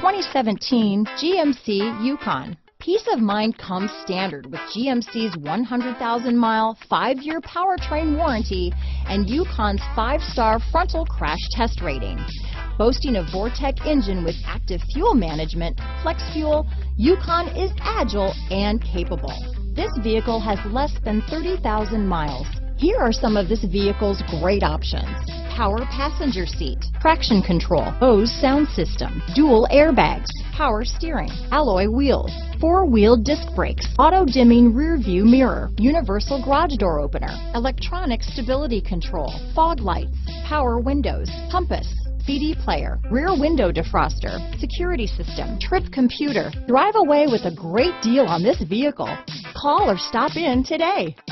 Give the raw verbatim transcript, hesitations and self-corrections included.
twenty seventeen G M C Yukon. Peace of mind comes standard with G M C's one hundred thousand mile, five year powertrain warranty and Yukon's five star frontal crash test rating. Boasting a Vortec engine with active fuel management, flex fuel, Yukon is agile and capable. This vehicle has less than thirty thousand miles. Here are some of this vehicle's great options: power passenger seat, traction control, Bose sound system, dual airbags, power steering, alloy wheels, four-wheel disc brakes, auto-dimming rear view mirror, universal garage door opener, electronic stability control, fog lights, power windows, compass, C D player, rear window defroster, security system, trip computer. Drive away with a great deal on this vehicle. Call or stop in today.